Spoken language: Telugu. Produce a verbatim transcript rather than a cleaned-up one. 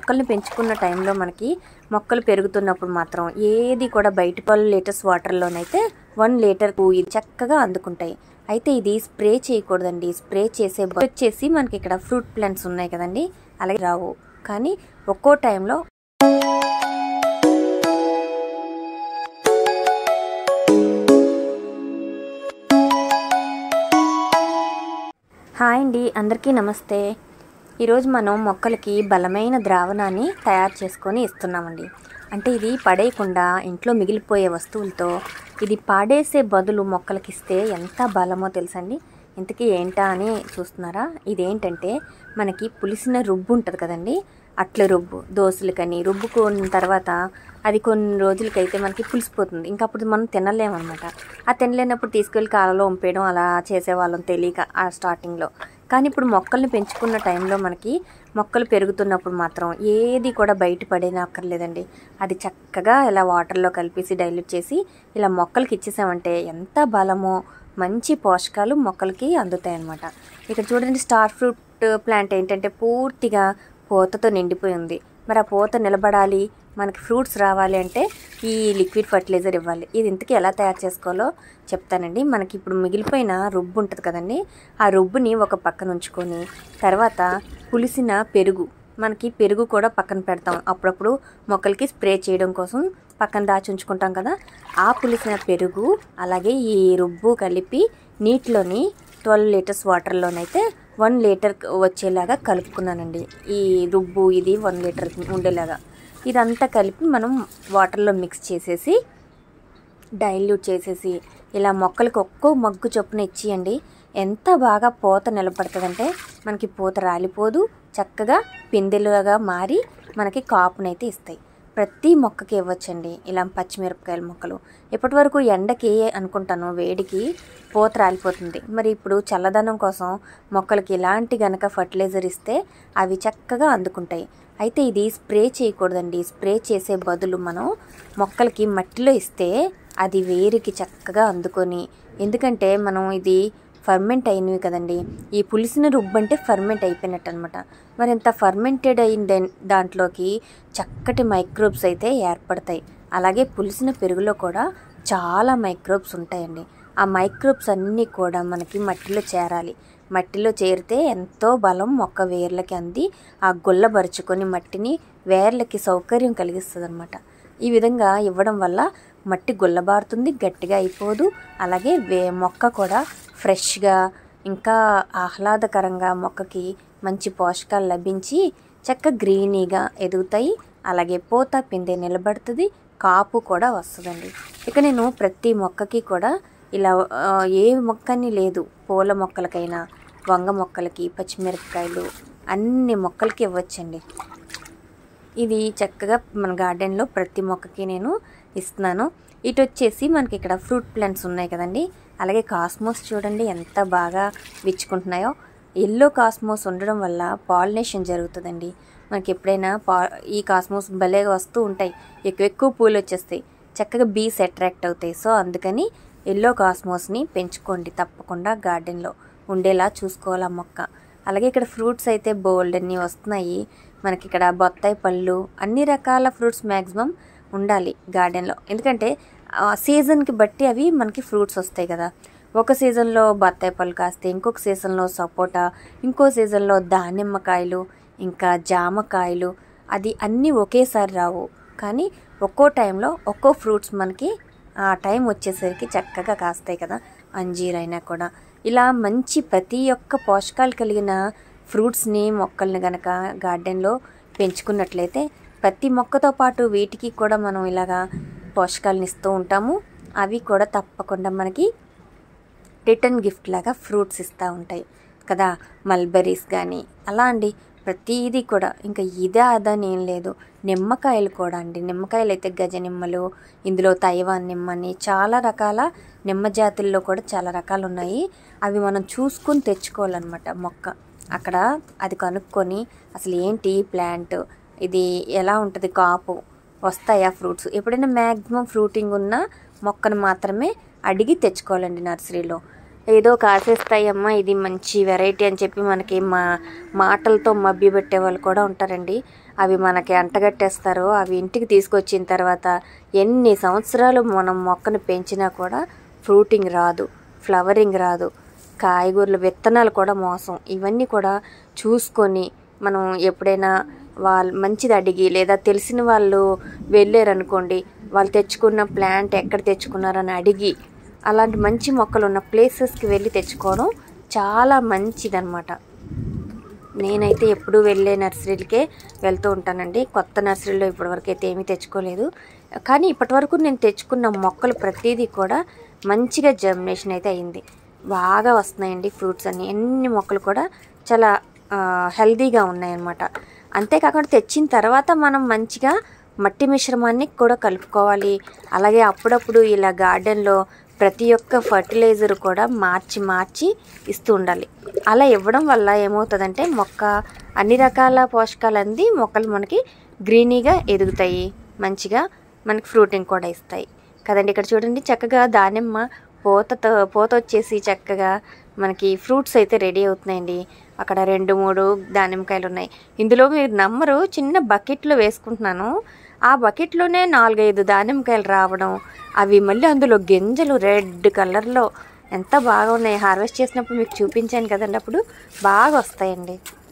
మొక్కల్ని పెంచుకున్న టైంలో మనకి మొక్కలు పెరుగుతున్నప్పుడు మాత్రం ఏది కూడా బయట ట్వెల్వ్ లీటర్స్ వాటర్లోనైతే వన్ లీటర్కు ఇది చక్కగా అందుకుంటాయి. అయితే ఇది స్ప్రే చేయకూడదండి. స్ప్రే చేసే వచ్చేసి మనకి ఇక్కడ ఫ్రూట్ ప్లాంట్స్ ఉన్నాయి కదండి, అలాగే రావు. కానీ ఒక్కో టైంలో హాయ్ అండి, అందరికీ నమస్తే. ఈరోజు మనం మొక్కలకి బలమైన ద్రావణాన్ని తయారు చేసుకొని ఇస్తున్నామండి. అంటే ఇది పడేయకుండా ఇంట్లో మిగిలిపోయే వస్తువులతో ఇది పాడేసే బదులు మొక్కలకి ఇస్తే ఎంత బలమో తెలుసండి. ఇంతకీ ఏంటా అని చూస్తున్నారా? ఇదేంటంటే మనకి పులిసిన రుబ్బు ఉంటుంది కదండి, అట్ల రుబ్బు దోశలకని రుబ్బుకున్న తర్వాత అది కొన్ని రోజులకైతే మనకి పులిసిపోతుంది. ఇంకా అప్పుడు మనం తినలేమన్నమాట. ఆ తినలేనప్పుడు తీసుకెళ్ళి కాలలో వంపేయడం అలా చేసేవాళ్ళం తెలియక ఆ స్టార్టింగ్లో. కానీ ఇప్పుడు మొక్కల్ని పెంచుకున్న టైంలో మనకి మొక్కలు పెరుగుతున్నప్పుడు మాత్రం ఏది కూడా బయట పడేనక్కర్లేదండి. అది చక్కగా ఇలా వాటర్లో కలిపేసి డైల్యూట్ చేసి ఇలా మొక్కలకి ఇచ్చేసామంటే ఎంత బలమో మంచి పోషకాలు మొక్కలకి అందుతాయి అన్నమాట. ఇక్కడ చూడండి, స్టార్ ఫ్రూట్ ప్లాంట్ ఏంటంటే పూర్తిగా పూతతో నిండిపోయి ఉంది. మరి ఆ పూత నిలబడాలి, మనకి ఫ్రూట్స్ రావాలి అంటే ఈ లిక్విడ్ ఫర్టిలైజర్ ఇవ్వాలి. ఇది ఇంతకీ ఎలా తయారు చేసుకోవాలో చెప్తానండి. మనకి ఇప్పుడు మిగిలిపోయిన రుబ్బు ఉంటుంది కదండి, ఆ రుబ్బుని ఒక పక్కన ఉంచుకొని తర్వాత పులిసిన పెరుగు, మనకి పెరుగు కూడా పక్కన పెడతాం అప్పుడప్పుడు మొక్కలకి స్ప్రే చేయడం కోసం పక్కన దాచి ఉంచుకుంటాం కదా. ఆ పులిసిన పెరుగు అలాగే ఈ రుబ్బు కలిపి నీటిలోని ట్వెల్వ్ లీటర్స్ వాటర్లోనైతే వన్ లీటర్ వచ్చేలాగా కలుపుకున్నానండి. ఈ రుబ్బు ఇది వన్ లీటర్ ఉండేలాగా ఇదంతా కలిపి మనం వాటర్లో మిక్స్ చేసేసి డైల్యూట్ చేసేసి ఇలా మొక్కలకి ఒక్కో మగ్గు చొప్పున ఇచ్చేయండి. ఎంత బాగా పూత నిలబడుతుందంటే మనకి పూత రాలిపోదు, చక్కగా పిందెలుగా మారి మనకి కాపునైతే ఇస్తాయి. ప్రతి మొక్కకి ఇవ్వచ్చండి ఇలా పచ్చిమిరపకాయల మొక్కలు. ఇప్పటి వరకు ఎండకి అనుకుంటాను వేడికి పూత రాలిపోతుంది. మరి ఇప్పుడు చల్లదనం కోసం మొక్కలకి ఇలాంటి గనక ఫర్టిలైజర్ ఇస్తే అవి చక్కగా అందుకుంటాయి. అయితే ఇది స్ప్రే చేయకూడదండి. స్ప్రే చేసే బదులు మనం మొక్కలకి మట్టిలో ఇస్తే అది వేరికి చక్కగా అందుకొని, ఎందుకంటే మనం ఇది ఫర్మెంట్ అయినవి కదండి. ఈ పులిసిన రుబ్బు అంటే ఫర్మెంట్ అయిపోయినట్టు అనమాట. మరి ఇంత ఫర్మెంటెడ్ అయిన దాంట్లోకి చక్కటి మైక్రోబ్స్ అయితే ఏర్పడతాయి. అలాగే పులిసిన పెరుగులో కూడా చాలా మైక్రోబ్స్ ఉంటాయండి. ఆ మైక్రోబ్స్ అన్నీ కూడా మనకి మట్టిలో చేరాలి. మట్టిలో చేరితే ఎంతో బలం మొక్క వేర్లకి అంది ఆ గుల్లబరుచుకొని మట్టిని వేర్లకి సౌకర్యం కలిగిస్తుంది అనమాట. ఈ విధంగా ఇవ్వడం వల్ల మట్టి గుల్లబారుతుంది, గట్టిగా అయిపోదు. అలాగే వే మొక్క కూడా ఫ్రెష్గా ఇంకా ఆహ్లాదకరంగా మొక్కకి మంచి పోషకాలు లభించి చక్క గ్రీనీగా ఎదుగుతాయి. అలాగే పూత పిందె నిలబడుతుంది, కాపు కూడా వస్తుందండి. ఇక నేను ప్రతి మొక్కకి కూడా ఇలా ఏ మొక్కని లేదు, పూల మొక్కలకైనా వంగ మొక్కలకి పచ్చిమిరపకాయలు అన్ని మొక్కలకి ఇవ్వచ్చండి. ఇది చక్కగా మన గార్డెన్లో ప్రతి మొక్కకి నేను ఇస్తున్నాను. ఇటు వచ్చేసి మనకి ఇక్కడ ఫ్రూట్ ప్లాంట్స్ ఉన్నాయి కదండి, అలాగే కాస్మోస్ చూడండి ఎంత బాగా విచ్చుకుంటున్నాయో. ఎల్లో కాస్మోస్ ఉండడం వల్ల పాలినేషన్ జరుగుతుందండి. మనకి ఎప్పుడైనా పా ఈ కాస్మోస్ భలేగా వస్తూ ఉంటాయి, ఎక్కువ ఎక్కువ పూలు వచ్చేస్తాయి, చక్కగా బీస్ అట్రాక్ట్ అవుతాయి. సో అందుకని ఎల్లో కాస్మోస్ని పెంచుకోండి, తప్పకుండా గార్డెన్లో ఉండేలా చూసుకోవాలి ఆ మొక్క. అలాగే ఇక్కడ ఫ్రూట్స్ అయితే బోల్డ్ అన్నీ వస్తున్నాయి మనకి. ఇక్కడ బొత్తాయి పళ్ళు అన్ని రకాల ఫ్రూట్స్ మ్యాక్సిమం ఉండాలి గార్డెన్లో, ఎందుకంటే సీజన్కి బట్టి అవి మనకి ఫ్రూట్స్ వస్తాయి కదా. ఒక సీజన్లో బత్తాయి పళ్ళు కాస్తే, ఇంకొక సీజన్లో సపోటా, ఇంకో సీజన్లో దానిమ్మకాయలు, ఇంకా జామకాయలు. అది అన్నీ ఒకేసారి రావు, కానీ ఒక్కో టైంలో ఒక్కో ఫ్రూట్స్ మనకి ఆ టైం వచ్చేసరికి చక్కగా కాస్తాయి కదా. అంజీర్ అయినా కూడా ఇలా మంచి ప్రతి ఒక్క పోషకాలు కలిగిన ఫ్రూట్స్ని మొక్కల్ని కనుక గార్డెన్లో పెంచుకున్నట్లయితే ప్రతి మొక్కతో పాటు వీటికి కూడా మనం ఇలాగా పోషకాలను ఇస్తూ ఉంటాము. అవి కూడా తప్పకుండా మనకి రిటర్న్ గిఫ్ట్ లాగా ఫ్రూట్స్ ఇస్తూ ఉంటాయి కదా. మల్బెరీస్ కానీ అలా అండి, ప్రతిదీ కూడా. ఇంకా ఇదే అదని ఏం లేదు. నిమ్మకాయలు కూడా అండి, నిమ్మకాయలు అయితే గజ నిమ్మలు, ఇందులో తైవాన్ నిమ్మని చాలా రకాల నిమ్మ జాతుల్లో కూడా చాలా రకాలు ఉన్నాయి. అవి మనం చూసుకొని తెచ్చుకోవాలన్నమాట. మొక్క అక్కడ అది కనుక్కొని అసలు ఏంటి ప్లాంట్, ఇది ఎలా ఉంటుంది, కాపు వస్తాయా ఫ్రూట్స్, ఎప్పుడైనా మ్యాక్సిమం ఫ్రూటింగ్ ఉన్న మొక్కను మాత్రమే అడిగి తెచ్చుకోవాలండి నర్సరీలో. ఏదో కాసేస్తాయమ్మా ఇది మంచి వెరైటీ అని చెప్పి మనకి మా మాటలతో మభ్య పెట్టే వాళ్ళు కూడా ఉంటారండి. అవి మనకి అంటగట్టేస్తారో అవి ఇంటికి తీసుకొచ్చిన తర్వాత ఎన్ని సంవత్సరాలు మనం మొక్కను పెంచినా కూడా ఫ్రూటింగ్ రాదు, ఫ్లవరింగ్ రాదు, కాయగూరల విత్తనాలు కూడా మోసం. ఇవన్నీ కూడా చూసుకొని మనం ఎప్పుడైనా వాళ్ళు మంచిది అడిగి లేదా తెలిసిన వాళ్ళు వెళ్ళారనుకోండి, వాళ్ళు తెచ్చుకున్న ప్లాంట్ ఎక్కడ తెచ్చుకున్నారని అడిగి అలాంటి మంచి మొక్కలు ఉన్న ప్లేసెస్కి వెళ్ళి తెచ్చుకోవడం చాలా మంచిదన్నమాట. నేనైతే ఎప్పుడూ వెళ్ళే నర్సరీలకే వెళ్తూ ఉంటానండి. కొత్త నర్సరీలో ఇప్పటివరకు అయితే ఏమీ తెచ్చుకోలేదు. కానీ ఇప్పటివరకు నేను తెచ్చుకున్న మొక్కలు ప్రతిదీ కూడా మంచిగా జర్మినేషన్ అయితే అయింది. బాగా వస్తున్నాయండి ఫ్రూట్స్ అన్నీ. అన్ని మొక్కలు కూడా చాలా హెల్తీగా ఉన్నాయన్నమాట. అంతేకాకుండా తెచ్చిన తర్వాత మనం మంచిగా మట్టి మిశ్రమాన్ని కూడా కలుపుకోవాలి. అలాగే అప్పుడప్పుడు ఇలా గార్డెన్లో ప్రతి ఒక్క ఫర్టిలైజర్ కూడా మార్చి మార్చి ఇస్తూ ఉండాలి. అలా ఇవ్వడం వల్ల ఏమవుతుందంటే మొక్క అన్ని రకాల పోషకాలు అంది మొక్కలు మనకి గ్రీనీగా ఎదుగుతాయి, మంచిగా మనకి ఫ్రూటింగ్ కూడా ఇస్తాయి కదండి. ఇక్కడ చూడండి చక్కగా దానిమ్మ పూతతో పూత వచ్చేసి చక్కగా మనకి ఫ్రూట్స్ అయితే రెడీ అవుతున్నాయండి. అక్కడ రెండు మూడు దానిమ్మకాయలు ఉన్నాయి. ఇందులో మీరు నమ్మరు, చిన్న బకెట్లో వేసుకుంటున్నాను, ఆ బకెట్లోనే నాలుగైదు దానిమ్మకాయలు రావడం, అవి మళ్ళీ అందులో గింజలు రెడ్ కలర్లో ఎంత బాగా ఉన్నాయి. హార్వెస్ట్ చేసినప్పుడు మీకు చూపించాను కదండి, అప్పుడు బాగా వస్తాయండి.